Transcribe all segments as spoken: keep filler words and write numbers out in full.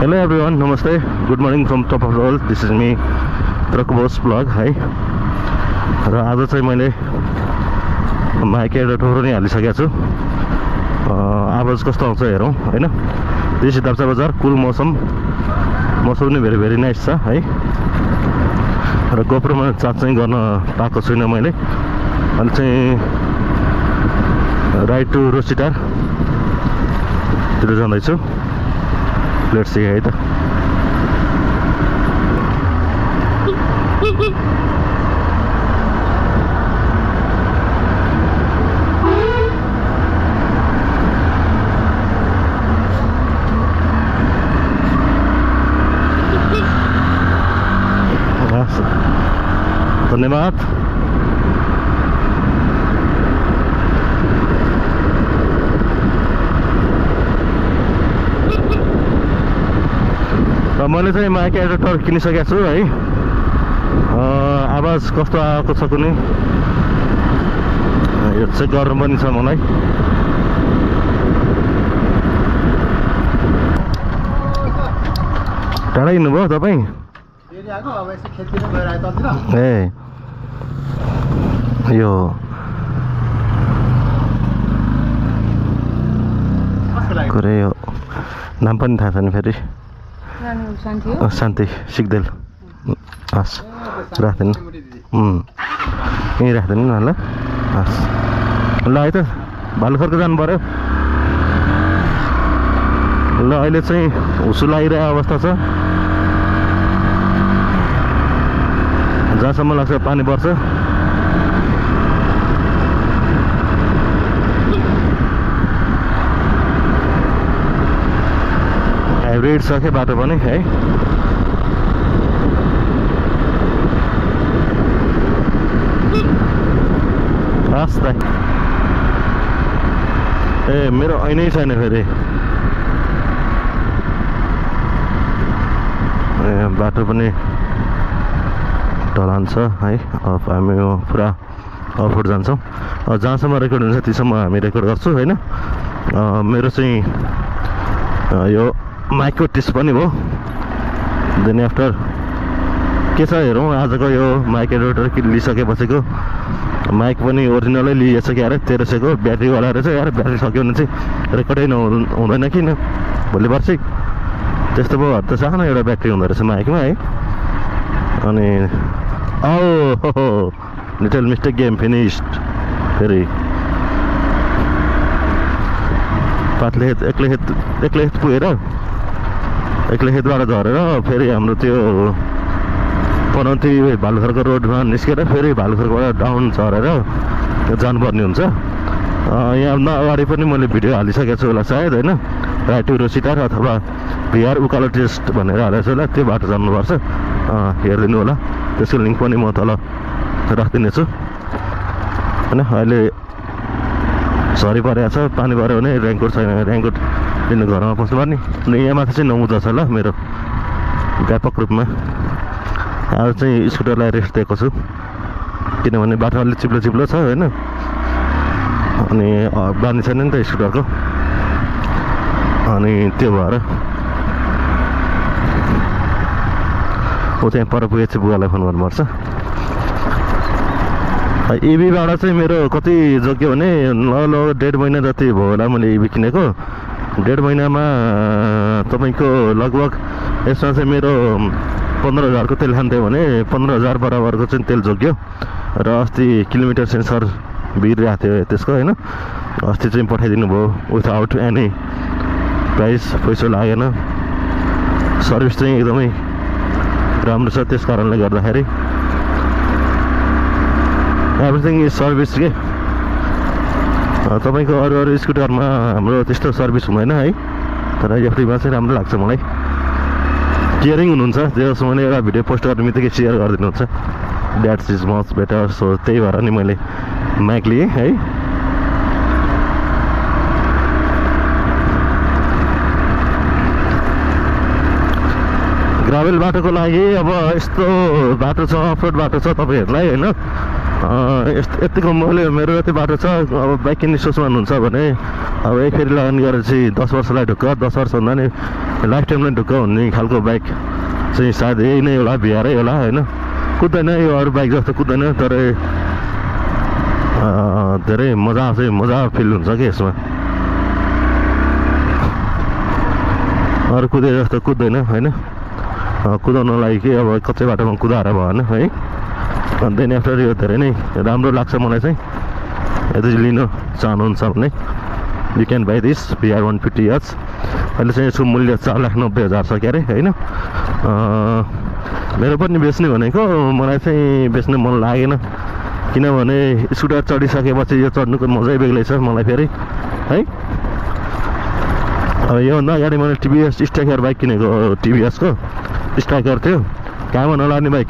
Hello everyone, namaste. Good morning from top of the world. This is me, Prakubossvlog. Hi. र आज चाहिँ मैले mic adapter पनि हालिसकेको छु। आवाज कस्तो आउँछ हेरौँ हैन। देशी दाप्चा बजार, कुल मौसम मौसम पनि भेरी भेरी नाइस छ है। र गोप्रोमा चार्ज चाहिँ गर्न पाएको छुइनँ मैले। अनि चाहिँ राइड टु रोशिटार तिर जाँदैछु। लेट्स सी है त। धन्यवाद। र मैले चाहिँ माइक एडाप्टर किनिसकेको छु है। आवाज कस्तो आएको छ कुनै यो चेक गर्नु पनि छ मलाई। टाढा हिँड्नुभयो तपाईँ? ए यो कुरै यो नाम पनि थाहा छैन फेरि। शान्ति सिक्देल। हस् राख्दैन यहीँ राख्दैन न ल। हस् ल है त भालुखरको जानु पऱ्यो। ल अहिले चाहिँ हुसु लागिरहेको अवस्था छ। जहाँसम्म लाग्छ पानी पर्छ। हाइब्रिड छ के बाटो पनि है। हस् त ए मेरो ऐनै छैन फेरि। ए बाटो पनि ढलान छ है। अब हामी पुरा अफरोड जान्छौँ। जहाँसम्म रेकर्ड हुन्छ त्यसम्म हामी रेकर्ड गर्छु होइन। मेरो चाहिँ यो माइकको टेस्ट पनि भयो। देन आफ्टर के छ हेरौँ आजको यो माइक एडाप्टर लिइसकेपछिको। माइक पनि ओरिजिनलै लिएछ कि यार तेह्र सयको ब्याट्रीवाला रहेछ यार। ब्याट्री सक्यो भने चाहिँ रेकर्डै नहुँदैन किन भोलि पर्सि त्यस्तो भयो। त सानो एउटा ब्याट्री हुँदो रहेछ माइकमा है। अनि Oh, little mistake, game finished. फेरि पातले हेत एक्लै हेत एक्लै हेत पुगेर एक्लै हेतबाट झरेर फेरि हाम्रो त्यो पनौती भालुखरको रोडमा निस्केर फेरि भालुखरबाट डाउन झरेर जानुपर्ने हुन्छ। यहाँ अगाडि पनि मैले भिडियो हालिसकेको छु होला सायद होइन। राइड टु रोशिटार अथवा भिआर उकालो टेस्ट भनेर हालेको छु होला। त्यो बाटो जानुपर्छ। हेरिदिनु होला। त्यसको लिङ्क पनि म तल राखिदिनेछु होइन। अहिले झरी परेको छ। पानी पऱ्यो भने रेनकोट छैन। रेनकोट लिनु घरमा पस्नुपर्ने। अनि यहाँ माथि चाहिँ नहुँदो छ ल मेरो व्यापक रूपमा। आज चाहिँ स्कुटरलाई रेस्ट दिएको छु किनभने बाटो अलिक चिप्लो चिप्लो छ होइन। अनि बानी छैन नि त स्कुटरको। अनि त्यो भएर ऊ त्यहाँ पर पुगेपछि बुवालाई फोन गर्नुपर्छ। इभीबाट चाहिँ मेरो कति जोग्यो भने ल डेढ महिना जति भयो होला मैले इभी किनेको। डेढ महिनामा तपाईँको लगभग यसमा चाहिँ मेरो पन्ध्र हजारको तेल खान्थ्यो भने पन्ध्र हजार बराबरको चाहिँ तेल जोग्यो। र अस्ति किलोमिटर सेन्सर बिग्रिरहेको थियो त्यसको होइन। अस्ति चाहिँ पठाइदिनु भयो विथआउट एनी प्राइस। पैसा लागेन। सर्भिस चाहिँ एकदमै राम्रो छ। त्यस कारणले गर्दाखेरि एभ्रिथिङ इज सर्भिस के। तपाईँको अरू अरू स्कुटरमा हाम्रो त्यस्तो सर्भिस हुँदैन है। तर एफडीमा चाहिँ राम्रो लाग्छ मलाई। केयरिङ हुनुहुन्छ। जस मैले एउटा भिडियो पोस्ट गर्ने बित्तिकै सेयर गरिदिनुहुन्छ। That's is much better. So त्यही भएर नि मैले माइक लिएँ है। ग्राभेल बाटोको लागि अब यस्तो बाटो छ अफरोड बाटो छ तपाईँहरूलाई होइन। यस्तो यतिको मैले मेरो यति बाटो छ। अब बाइक किन्ने सोचमा हुनुहुन्छ भने अब एक फेरि लगानी गरेर चाहिँ दस वर्षलाई ढुक्क दस वर्ष भन्दा नि लाइफ टाइमलाई ढुक्क हुने खालको बाइक चाहिँ सायद यही नै होला, भिआरै होला होइन। कुद्दैन यो अरू बाइक जस्तो कुद्दैन, तर धेरै मजा चाहिँ मजा फिल हुन्छ कि यसमा। अरू कुदे जस्तो कुद्दैन होइन, कुदाउनलाई कि अब कच्चै बाटोमा कुदाएर भएन है। अनि देन आफ्टर यो धेरै नै राम्रो लाग्छ मलाई चाहिँ। यदि लिन चाहनुहुन्छ भने you can buy this VR one fifty H. अहिले चाहिँ यसको मूल्य चार लाख नब्बे हजार छ क्यारे होइन। मेरो पनि बेच्ने भनेको मलाई चाहिँ बेच्ने मन लागेन, किनभने स्कुटर चढिसकेपछि यो चढ्नुको मजै बेग्लै छ मलाई फेरि है। अब योभन्दा अगाडि मैले टिभीएस स्ट्राइकर बाइक किनेको, टिभीएसको स्ट्राइकर थियो, काममा नलाग्ने बाइक।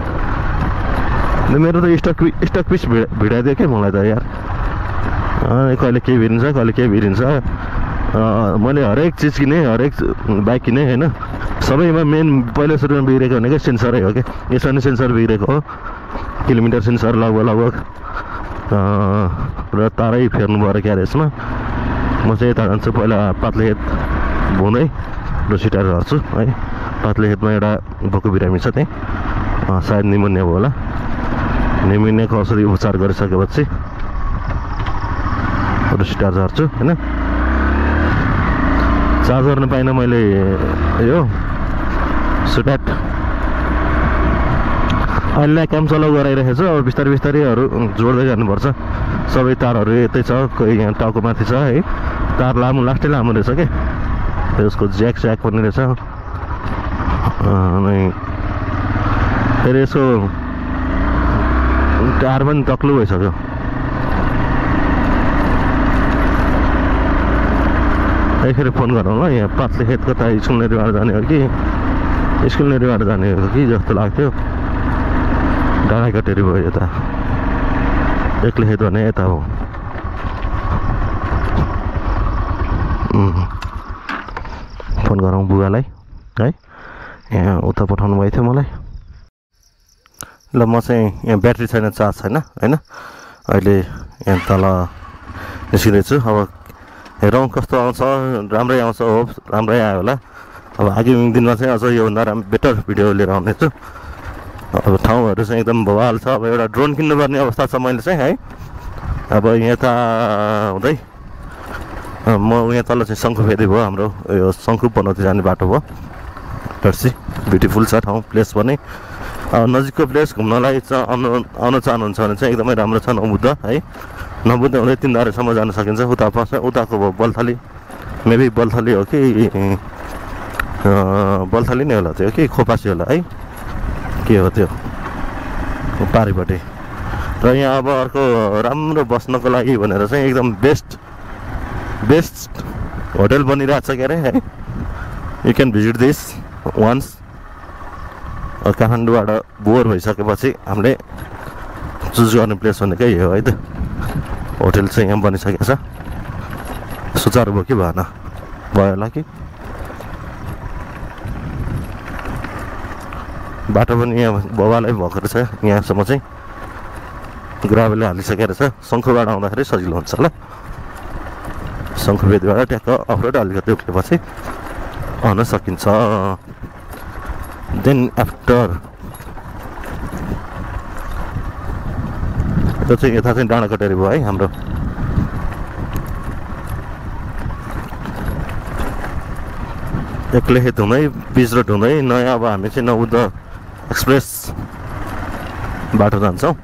मेरो त स्टक स्टक पिस भिडाइदियो क्या मलाई त यार। कहिले केही भिरिन्छ कहिले केही भिरिन्छ। मैले हरेक चिज किनेँ, हरेक बाइक किनेँ होइन। सबैमा मेन पहिलो सुरुमा बिग्रेको भनेको सेन्सरै हो क्या। यसमा नि सेन्सर बिग्रेको हो, किलोमिटर सेन्सर लगभग लगभग र तारै फेर्नु पऱ्यो क्या यसमा। म चाहिँ यता जान्छु पहिला पातलेखेत भुँदै रोसिटार झर्छु है। पातलेखेतमा एउटा भोको बिरामी छ, त्यहीँ सायद निमोनिया भयो होला। निमोनियाको औषधि उपचार गरिसकेपछि रोसिटार झर्छु होइन। चार्ज गर्न पाइनँ मैले यो सुट्याट। अहिले काम चलाउ गराइरहेको छु। अब बिस्तारै बिस्तारैहरू जोड्दै जानुपर्छ। सबै तारहरू यतै छ, कोही यहाँ टाउको माथि छ है। तार लामो लास्टै लामो रहेछ क्या, त्यसको ज्याक स्याक पनि रहेछ। अनि फेरि यसको टायर पनि तक्लु भइसक्यो। एकखेर फोन गरौँ ल। यहाँ पातलेखेत कता स्कुल नेरीबाट जाने हो कि स्कुल नेरीबाट जाने हो कि जस्तो लाग्थ्यो। डाँडा कटेरी भयो यता, एक्लै भने यता हो। फोन गरौँ बुवालाई है, यहाँ उता पठाउनु भएको थियो मलाई। ल म चाहिँ यहाँ ब्याट्री छैन, चार्ज छैन होइन। अहिले यहाँ तल निस्किँदैछु। अब हेरौँ कस्तो आउँछ, राम्रै आउँछ, होप राम्रै आयो होला। अब आगामी दिनमा चाहिँ अझ योभन्दा राम्रो बेटर भिडियो लिएर आउनेछु। अब ठाउँहरू चाहिँ एकदम बवाल छ। अब एउटा ड्रोन किन्नुपर्ने अवस्था छ मैले चाहिँ है। अब यता हुँदै म यहाँ तल चाहिँ शङ्खुफेदी भयो, हाम्रो यो शङ्खु पनौती जाने बाटो भयो। टर्सी ब्युटिफुल छ ठाउँ, प्लेस पनि नजिकको प्लेस घुम्नलाई चाहिँ आउनु आउन चाहनुहुन्छ भने चाहिँ एकदमै राम्रो छ। नबुद्ध है, नबुद्ध हुँदै तिनधारेसम्म जान सकिन्छ। उता पर्छ, उताको भयो बल्थली, मेबी बल्थली हो कि बल्थली नै होला त्यो कि खोपासी होला है, के हो त्यो पारिपट्टि। र यहाँ अब अर्को राम्रो बस्नको लागि भनेर चाहिँ एकदम बेस्ट बेस्ट होटल बनिरहेको छ के अरे है। You can visit this once. काठमाडौँबाट बोर भइसकेपछि हामीले चुज गर्ने प्लेस भनेकै यो है त। होटल चाहिँ यहाँ बनिसकेको छ। सुचारू भयो कि भएन, भयो होला कि। बाटो पनि यहाँ बवालै भएको रहेछ, यहाँसम्म चाहिँ ग्राभेलले हालिसकेको रहेछ। शङ्खुबाट आउँदाखेरि सजिलो हुन्छ ल। शङ्खुवेदीबाट ट्याक्क अफरोड अलिकति उक्लेपछि आउन सकिन्छ। देन आफ्टर यो चाहिँ यता चाहिँ डाँडा कटेरी भयो है हाम्रो। एक्लेखेत हुँदै बिच रोड हुँदै नयाँ अब हामी चाहिँ नबुद्ध एक्सप्रेस बाटो जान्छौँ।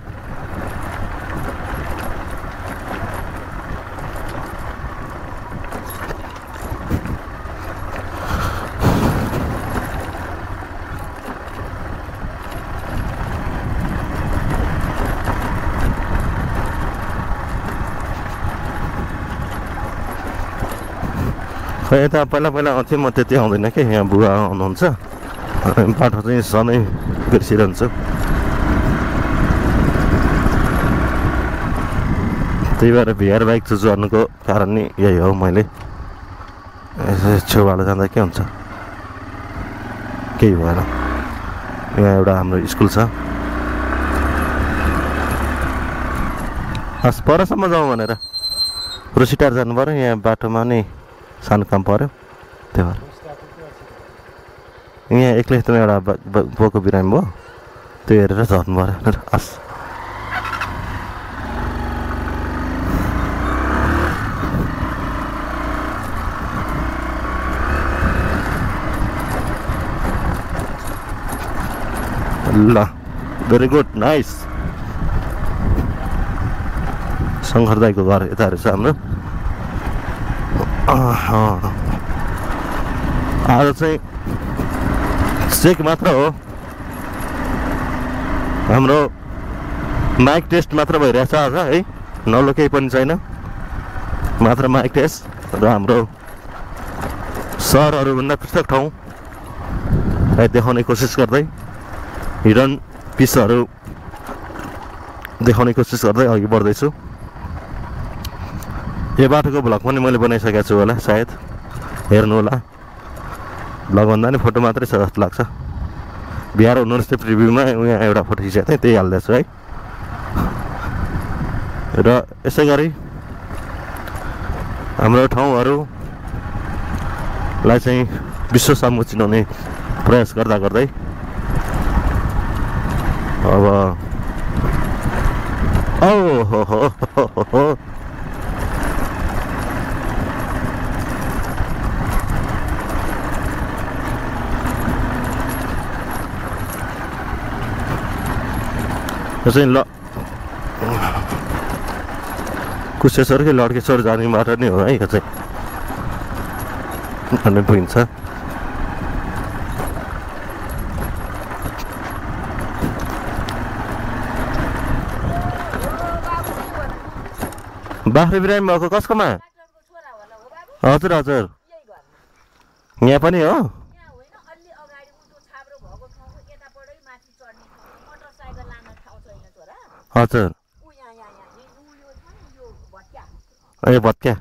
खै यता पहिला पहिला आउँथेँ म, त्यति आउँदैन कि। यहाँ बुवा आउनुहुन्छ, बाटो चाहिँ सधैँ बिर्सिरहन्छु। त्यही भएर भिआर बाइक चुज गर्नुको कारण नि यही हो। मैले छेउबाट जाँदा के हुन्छ, केही भएन। यहाँ एउटा हाम्रो स्कुल छ, हस् परसम्म जाउँ भनेर रोसिटार जानु पऱ्यो यहाँ बाटोमा नि सानो काम पऱ्यो त्यो भएर यहाँ एक्लै त एउटा बोको बिरामी भयो त्यो हेरेर झर्नु पऱ्यो हस् ल भेरी गुड नाइस शङ्कर दाईको घर यताहरू छ हाम्रो आज चाहिँ चेक मात्र हो हाम्रो माइक टेस्ट मात्र भइरहेछ आज है नौलो केही पनि छैन मात्र माइक टेस्ट र हाम्रो सहरहरूभन्दा पृथक ठाउँ देखाउने कोसिस गर्दै हिडन पिसहरू देखाउने कोसिस गर्दै अघि बढ्दैछु यो बाटोको भ्लग पनि मैले बनाइसकेको छु होला सायद हेर्नु होला भ्लग भन्दा नि फोटो मात्रै छ जस्तो लाग्छ बिहार हुनु स्टेप रिभ्यूमा यहाँ एउटा फोटो खिचेको थिएँ त्यही हाल्दैछु है र यसै गरी हाम्रो ठाउँहरूलाई चाहिँ विश्व सामु चिनाउने प्रयास गर्दा गर्दै अब ओ हो हो हो चाहिँ ल कुशेश्वर कि लड्केश्वर जाने बाटो नै हो है यो चाहिँ भन्ने बुझिन्छ बाख्रे बिरामी भएको कसकोमा हजुर हजुर यहाँ पनि हो हजुर ए भत्क्या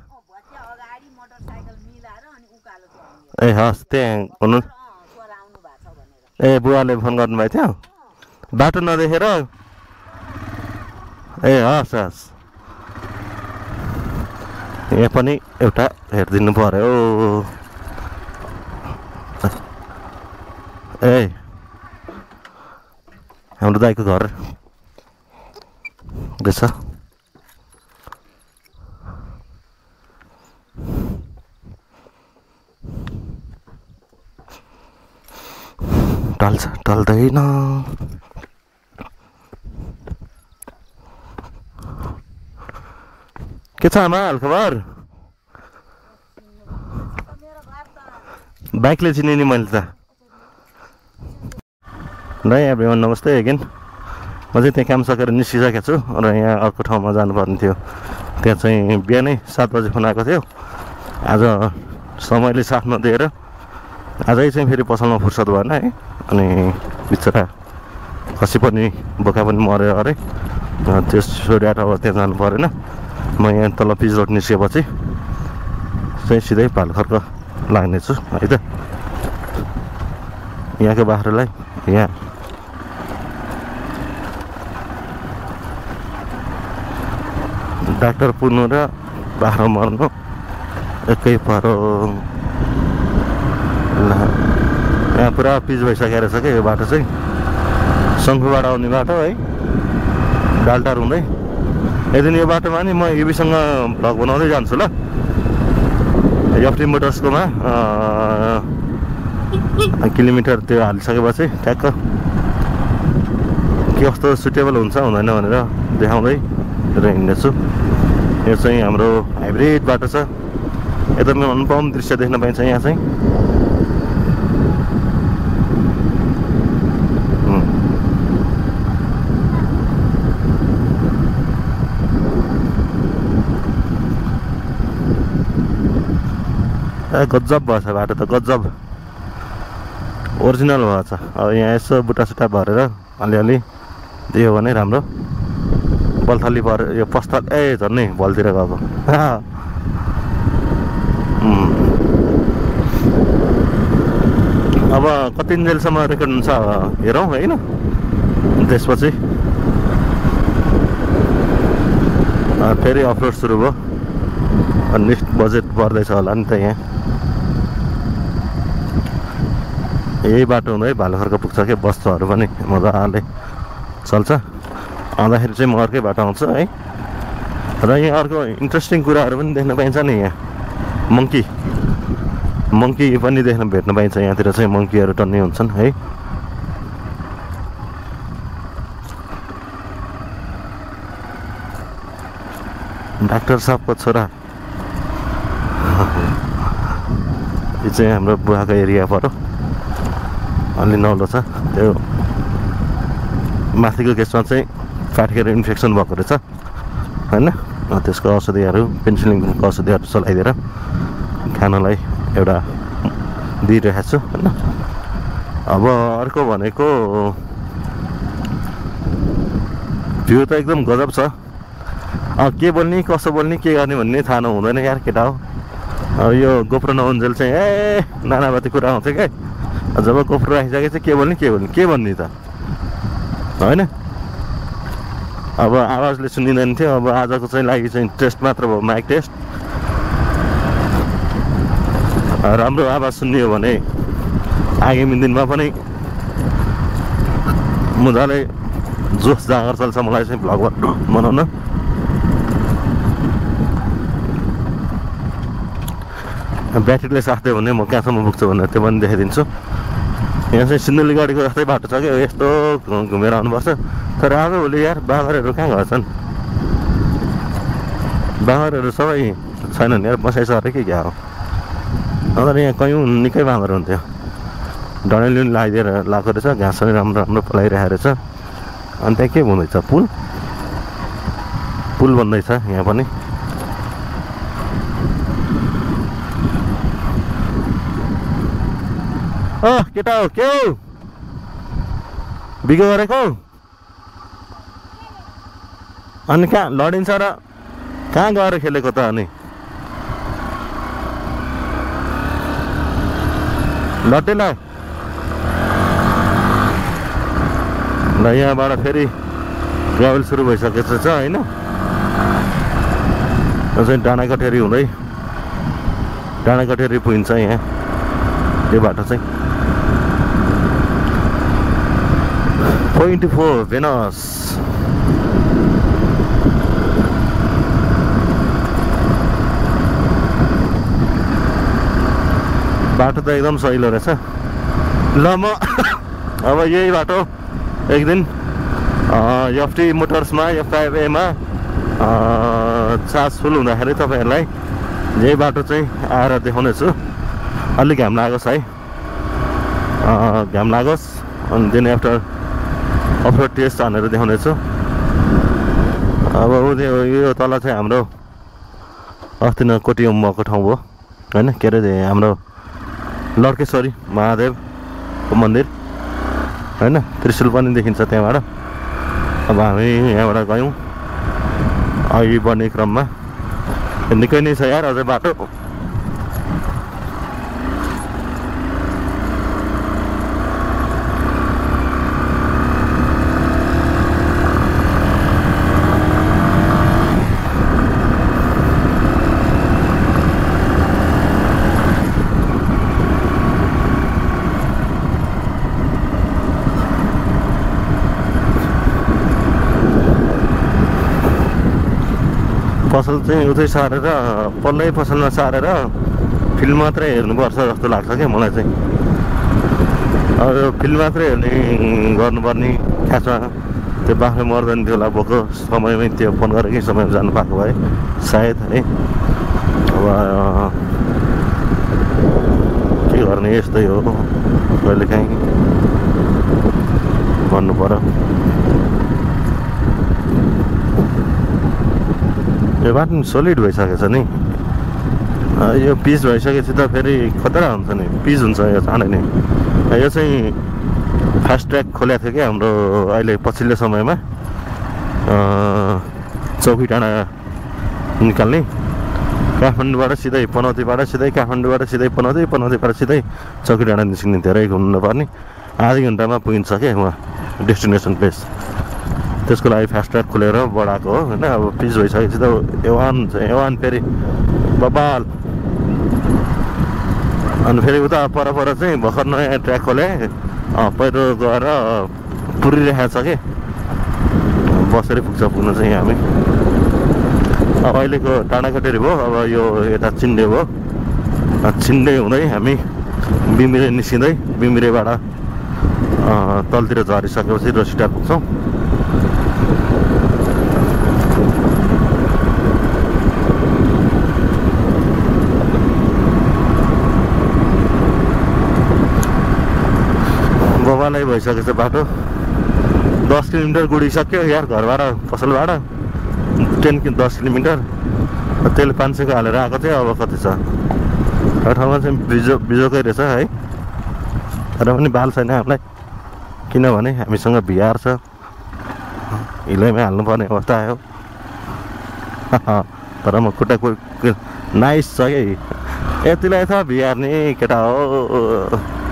ए हस् त्यहाँ हुनु ए बुवाले फोन गर्नुभएको थियो बाटो नदेखेर ए हस् हस् यहाँ पनि एउटा हेरिदिनु पर्यो ए हाम्रो दाइको घर रहेछ ढल्छ ढल्दैन के छ आमा हालखबर बाइकले चिने नि मैले त ल एभ्रिवान नमस्ते अगेन म चाहिँ त्यहाँ काम सकेर निस्किसकेको छु र यहाँ अर्को ठाउँमा जानुपर्ने थियो त्यहाँ चाहिँ बिहानै सात बजी फोन आएको थियो आज समयले साथ नदिएर आजै चाहिँ फेरि पसलमा फुर्सद भएन है अनि बिचरा खसी पनि बोका पनि मऱ्यो अरे त्यस छोडेर अब त्यहाँ जानु परेन म यहाँ तल पिच रोड निस्केपछि चाहिँ सिधै भालखर्क लाग्नेछु है त यहाँको बाख्रालाई यहाँ डाक्टर पुग्नु र बाख्रा मर्नु एकै परो यहाँ पुरा पिच भइसकेको रहेछ क्या यो बाटो चाहिँ शङ्खुबाट आउने बाटो है डाल्टार हुँदै यदि यो बाटोमा नि म युबीसँग भ्लग बनाउँदै जान्छु ल एफटी मोटर्सकोमा किलोमिटर त्यो हालिसकेपछि ठ्याक्क के कस्तो सुटेबल हुन्छ हुँदैन भनेर देखाउँदै र हिँड्नेछु यो चाहिँ हाम्रो हाइब्रिड बाटो छ एकदमै अनुपम दृश्य देख्न पाइन्छ यहाँ चाहिँ गजब भएछ बाटो त गजब ओरिजिनल भएछ अब यहाँ यसो बुट्टासुट्टा भरेर अलिअलि दियो भने राम्रो बल्थली भएर यो पस्ता ए झन्नै भलतिर गएको अब कति जेलसम्म रेकर्ड हुन्छ हेरौँ होइन त्यसपछि फेरि अफरोड सुरु भयो अनि नेक्स्ट बजेट पर्दैछ होला नि त यहाँ यही बाटो हुँदै भालुखरको पुग्छ के बस्छहरू पनि मजाले चल्छ आउँदाखेरि चाहिँ म अर्कै बाटो आउँछु है र यहाँ अर्को इन्ट्रेस्टिङ कुराहरू पनि देख्न पाइन्छ नि यहाँ मङ्की मङ्की पनि देख्न भेट्न पाइन्छ यहाँतिर चाहिँ मङ्कीहरू टन्नै हुन्छन् है डाक्टर साहबको छोरा यो चाहिँ हाम्रो बुवाको एरिया पऱ्यो अलि नौलो छ त्यो माथिको केसमा चाहिँ फाटेर इन्फेक्सन भएको रहेछ होइन त्यसको औषधिहरू पेन्सिलिनको औषधिहरू चलाइदिएर खानलाई एउटा दिइरहेको छु होइन अब अर्को भनेको भ्यू त एकदम गजब छ के बोल्ने कसो बोल्ने के गर्ने भन्ने थाहा नहुँदैन यार केटा हो अब यो गोप्रो नहुन्जेल चाहिँ ए नानाबाती कुरा आउँछ क्या जब गोप्रो राखिसके चाहिँ के बोल्ने के बोल्ने के भन्ने त होइन अब आवाजले सुनिँदैन थियो अब आजको चाहिँ लागि चाहिँ टेस्ट मात्र भयो माइक टेस्ट राम्रो आवाज सुन्ने हो भने आगामी दिनमा पनि मजाले जोस जाँगर चल्छ मलाई चाहिँ भ्लग बनाउन ब्याट्रीले साथ दियो भने म कहाँसम्म पुग्छु भनेर त्यो पनि देखाइदिन्छु यहाँ चाहिँ सिन्धुली गाडीको जस्तै बाटो छ कि यस्तो घुमेर आउनुपर्छ तर आज भोलि यार बाँदरहरू कहाँ गर्छन् बाँदरहरू सबै छैनन् यार बसाइ सरे कि क्या हो अन्त यहाँ कयौँ निकै बाँदर हुन्थ्यो डडेलले पनि लगाइदिएर लगाएको रहेछ घाँस पनि राम्रो राम्रो पलाइरहेको रहेछ अनि त्यहाँ के हुँदैछ पुल पुल बन्दैछ यहाँ पनि अँ केटा हो के हो बिगो गरेको अनि कहाँ लडिन्छ र कहाँ गएर खेलेको त अनि लटेला ल यहाँबाट फेरि ट्राभल सुरु भइसकेको छ होइन चाहिँ डाँडाकटेरी हुँदै डाँडाकटेरी पुगिन्छ यहाँ यो बाटो चाहिँ ट्वेन्टी फोर भेनस बाटो त एकदम सहिलो रहेछ ल म अब यही बाटो एक दिन एफटी मोटर्समा एफआइएमा चार्ज फुल हुँदाखेरि तपाईँहरूलाई यही बाटो चाहिँ आएर देखाउने छु अलिक घाम लागोस् है घाम लागोस् अनि दिन आफ्टर अफरोड टेस्ट हानेर देखाउने छु अब उयो यो तल चाहिँ हाम्रो अस्ति न कोटियम भएको ठाउँ हो होइन के अरे हाम्रो लड्केश्वरी महादेवको मन्दिर होइन त्रिशुल पनि देखिन्छ त्यहाँबाट अब हामी यहाँबाट गयौँ अघि बढ्ने क्रममा निकै नै छ यार अझै बाटो पसल चाहिँ उतै सारेर पल्लै पसलमा सारेर फिल्म मात्रै हेर्नुपर्छ जस्तो लाग्छ क्या मलाई चाहिँ अब फिल्म मात्रै हेर्ने गर्नुपर्ने खासमा त्यो बाख्रो मर्दैन थियो होला बोको समयमै त्यो फोन गरेकै समयमा जानु पाएको भए सायद है अब के गर्ने यस्तै हो कहिलेकाहीँ भन्नु पर्यो यो बाटो सोलिड भइसकेको छ नि यो पिच भइसकेपछि त फेरि खतरा हुन्छ नि पिच हुन्छ यो चाँडै नै यो चाहिँ फास्ट ट्र्याक खोलेको थियो क्या हाम्रो अहिले पछिल्लो समयमा चौकी डाँडा निकाल्ने काठमाडौँबाट सिधै पनौतीबाट सिधै काठमाडौँबाट सिधै पनौती पनौतीबाट सिधै चौकी डाँडा निस्किने धेरै घुम्नु पर्ने आधी घन्टामा पुगिन्छ क्या उहाँ डेस्टिनेसन प्लेस त्यसको लागि फास्ट ट्र्याक खोलेर बढाएको हो होइन। अब पिच भइसकेपछि त एवान हुन्छ एवान फेरि बबाल। अनि फेरि उता पर पर चाहिँ भर्खर नयाँ ट्र्याक खोले पहिरो गएर पुरिरहेको छ कि बसेरै पुग्छ पुग्न चाहिँ हामी। अब अहिलेको डाँडाकटेरी भयो, अब यो यता चिन्डे भयो। चिन्डे हुँदै हामी बिमिरे निस्किँदै बिमिरेबाट तलतिर झरिसकेपछि रोसिटार पुग्छौँ। बबालै भइसकेछ बाटो। दस किलोमिटर गुडिसक्यो यार घरबाट पसलबाट टेन कि दस किलोमिटर। तेल पाँच सयको हालेर आएको थियो, अब कति छ ठाउँमा चाहिँ बिजो बिजोकै रहेछ है। तर पनि बाल छैन हामीलाई, किनभने हामीसँग भिआर छ, हिलैमै हाल्नुपर्ने अवस्था आयो। तर म खुट्टा नाइस छ कि यतिलाई छ भिआर नि केटा हो।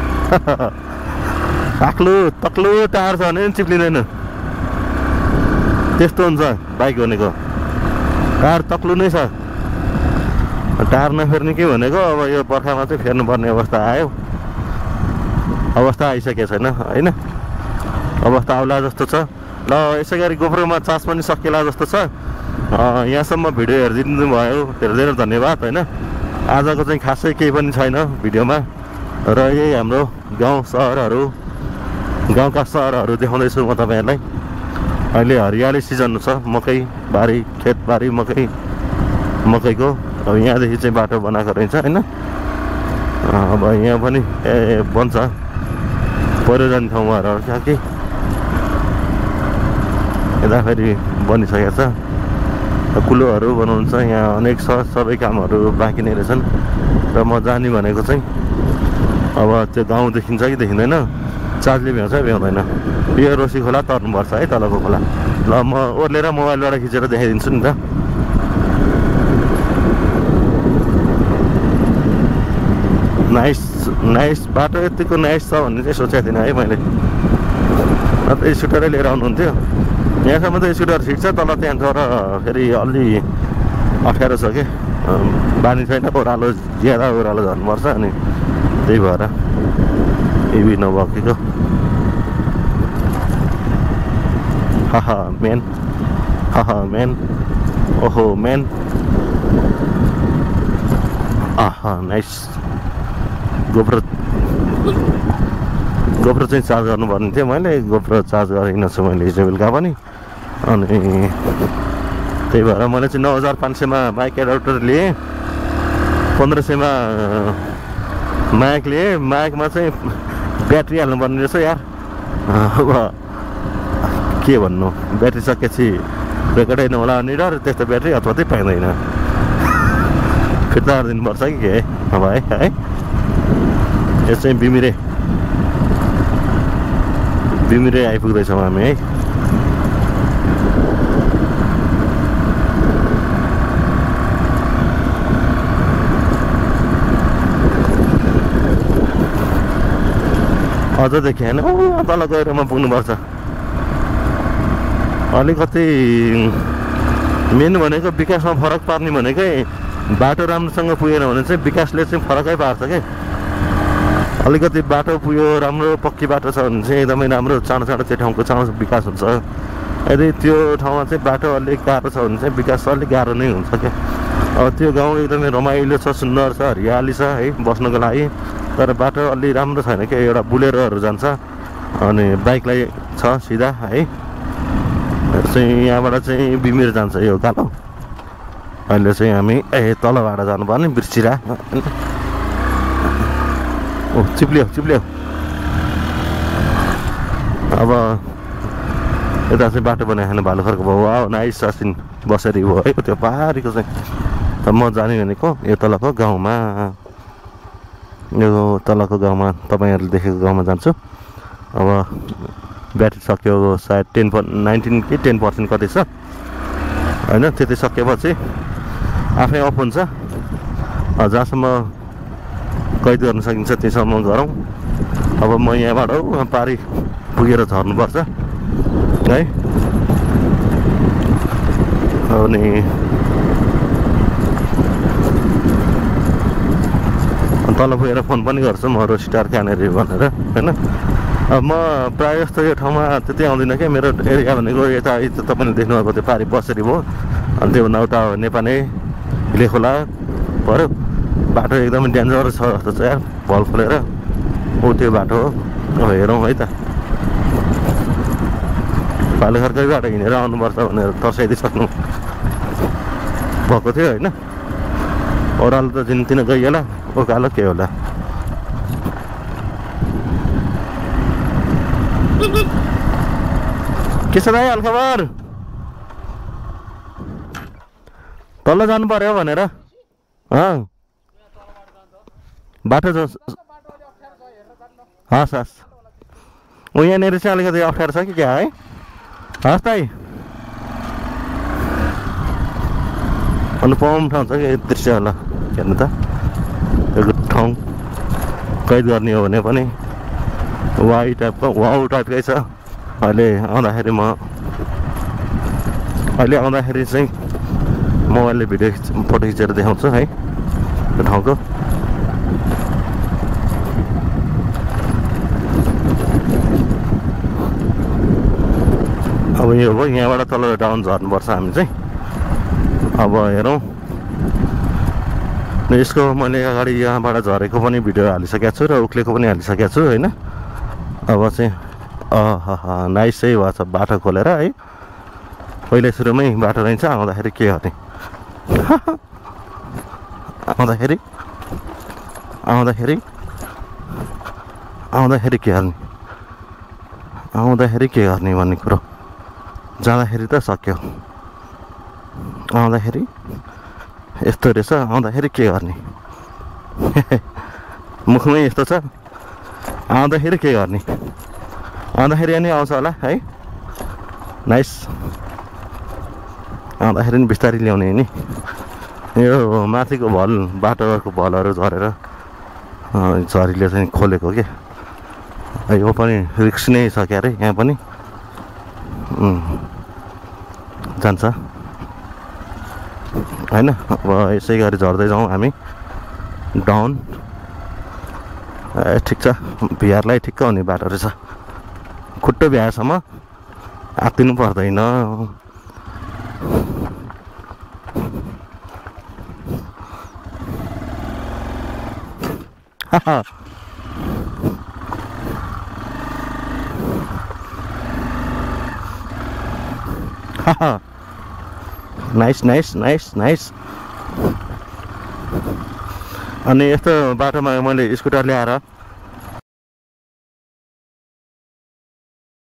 आक्लो तक्लो टायर छ भने चिप्लिँदैन, त्यस्तो हुन्छ बाइक भनेको। टायर तक्लो नै छ, टायर नफेर्ने के भनेको अब यो बर्खामा चाहिँ फेर्नुपर्ने अवस्था आयो। अवस्था आइसकेको छैन होइन, अवस्था आउला जस्तो छ। ल यसै गरी गोप्रोमा चार्ज पनि सकिएला जस्तो छ। यहाँसम्म भिडियो हेरिदिनु भयो, धेरै धेरै धन्यवाद होइन। आजको चाहिँ खासै केही पनि छैन भिडियोमा, र यही हाम्रो गाउँ सहरहरू गाउँका सहरहरू देखाउँदैछु म तपाईँहरूलाई। अहिले हरियाली सिजन छ, मकै बारी खेतबारी मकै मकैको। अब यहाँदेखि चाहिँ बाटो बनाएको रहेछ होइन। अब यहाँ पनि ए बन्छ पहिरो जाने ठाउँहरू कहाँ कि यता फेरि बनिसकेको छ। कुलोहरू बनाउनु छ यहाँ, अनेक छ, सबै कामहरू बाँकी नै रहेछन्। र म जाने भनेको चाहिँ अब त्यो गाउँ देखिन्छ कि देखिँदैन, चार्जले भ्याउँछ भ्याउँदैन। यो रोसी खोला तर्नुपर्छ है, तलको खोला। ल म ओर्लेर मोबाइलबाट खिचेर देखाइदिन्छु नि त। नाइस नाइस बाटो, यतिको नाइस छ भन्ने चाहिँ सोचेको थिइनँ है मैले। अन्त स्कुटरै लिएर आउनुहुन्थ्यो, यहाँसम्म त स्कुटर ठिक छ, तल त्यहाँ गएर फेरि अलि अप्ठ्यारो छ कि बानी छैन, ओह्रालो ज्यादा ओह्रालो झर्नुपर्छ। अनि त्यही भएर इभी नभएको। हाहा मेन, हाहा मेन, ओहो मेन, आहा नाइस। गोप्रो गोप्रो चाहिँ चार्ज गर्नुपर्ने थियो मैले, गोप्रो चार्ज गरिनँ छु मैले हिजो बेलुका पनि। अनि त्यही भएर मैले चाहिँ नौ हजार पाँच सयमा बाइक एडाप्टर लिएँ, पन्ध्र सयमा माइक लिएँ। माइकमा चाहिँ ब्याट्री हाल्नुपर्ने रहेछ यार। अब के भन्नु, ब्याट्री सकेपछि रेकर्डै नहोला अनि डर, त्यस्तो ब्याट्री अथवा चाहिँ पाइँदैन। फिर्ता गरिदिनुपर्छ कि के अब है है। यो चाहिँ बिमिरे बिमिरे आइपुग्दैछौँ हामी है। अझ देखिएन, तल गएर म पुग्नुपर्छ। अलिकति मेन भनेको विकासमा फरक पार्ने भनेकै बाटो राम्रोसँग पुगेन भने चाहिँ विकासले चाहिँ फरकै पार्छ क्या। अलिकति बाटो पुग्यो, राम्रो पक्की बाटो छ भने चाहिँ एकदमै राम्रो, चाँडो चाँडो त्यो ठाउँको चाँडो विकास हुन्छ। यदि त्यो ठाउँमा चाहिँ बाटो अलिक गाह्रो छ भने चाहिँ विकास अलिक गाह्रो नै हुन्छ क्या। अब त्यो गाउँ एकदमै रमाइलो छ, सुन्दर छ, हरियाली छ है बस्नको लागि। तर बाटो अलि राम्रो छैन क्या, एउटा बुलेरोहरू जान्छ अनि बाइकलाई छ सिधा है। चाहिँ यहाँबाट चाहिँ बिमिर जान्छ यो कालो। अहिले चाहिँ हामी ए तलबाट जानुपर्ने बिर्सिरा। ओ चिप्लियो चिप्लियो। अब यता चाहिँ बाटो बनाएन भालुखरको भयो। वाउ नाइस सासिन बसेरी भयो है त्यो पारीको चाहिँ। त म जाने भनेको यो तलको गाउँमा, यो तलको गाउँमा तपाईँहरूले देखेको गाउँमा जान्छु। अब ब्याट्री सक्यो सायद टेन पर नाइन्टिन कि टेन पर्सेन्ट कति छ होइन। त्यति सकेपछि आफै अफ हुन्छ। जहाँसम्म कैद गर्न सकिन्छ त्यहीसम्म गरौँ। अब म यहाँबाट पारी पुगेर झर्नुपर्छ है। अनि तल पुगेर फोन पनि गर्छु म रोसिटार कहाँनिर भनेर होइन। अब म प्रायः जस्तो यो ठाउँमा त्यति आउँदिनँ क्या। मेरो एरिया भनेको यता तपाईँले देख्नुभएको त्यो पारि बसेरी भयो, अनि त्योभन्दा उता नेपालै हिले खोला पऱ्यो। बाटो एकदमै डेन्जर छ जस्तो छ यार, भल खोलेर ऊ त्यो बाटो हो। अब हेरौँ है त, भालुखरकै बाटो हिँडेर आउनुपर्छ भनेर तर्साइदिइसक्नु भएको थियो होइन। ओह्रालो त जिन्तिन गइहाल्ला, उकालो के होला। के छ दाइ हालखबर? तल जानु पर्यो भनेर बाटो छ। हस् हस्, ऊ यहाँनिर चाहिँ अलिकति अप्ठ्यारो छ कि क्या है। हस् दाइ, अनुपम ठाउँ छ कि दृश्य होला हेर्नु त। यो ठाउँ कैद गर्ने हो भने पनि वाइ टाइपको वाउ टाइपकै छ। अहिले आउँदाखेरि म अहिले आउँदाखेरि चाहिँ मोबाइलले भिडियो फोटो खिचेर देखाउँछु है त्यो ठाउँको। अब यो हो, यहाँबाट तल डाउन झर्नुपर्छ हामी चाहिँ। अब हेरौँ, यसको मैले अगाडि यहाँबाट झरेको पनि भिडियो हालिसकेको छु र उक्लेको पनि हालिसकेको छु होइन। अब चाहिँ अह नाइसै भएछ बाटो खोलेर है। पहिले सुरुमै बाटो रहन्छ, आउँदाखेरि के गर्ने आउँदाखेरि आउँदाखेरि आउँदाखेरि के गर्ने आउँदाखेरि के गर्ने भन्ने कुरो। जाँदाखेरि त सक्यो, आउँदाखेरि यस्तो रहेछ, आउँदाखेरि के गर्ने मुखमै यस्तो छ। आउँदाखेरि के गर्ने, आउँदाखेरि अनि आउँछ होला है। नाइस, आउँदाखेरि नि बिस्तारै ल्याउने नि। यो माथिको भल बाटोको भलहरू झरेर झरीले चाहिँ खोलेको के। यो पनि रिक्स नै छ क्या अरे, यहाँ पनि जान्छ होइन। अब यसै गरी झर्दै जाउँ हामी डाउन। ए ठिक छ, बिहारलाई ठिक्क हुने बाटो रहेछ। खुट्टो भ्याएसम्म आत्तिनु पर्दैन। Nice nice nice nice. अनि यस्तो बाटोमा मैले स्कुटर ल्याएर